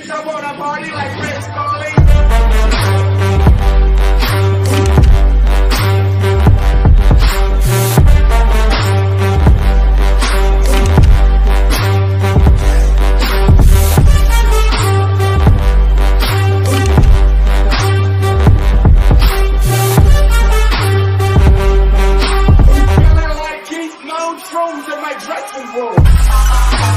bitch, I wanna party like Chris Farley. Shrooms in my dressing room.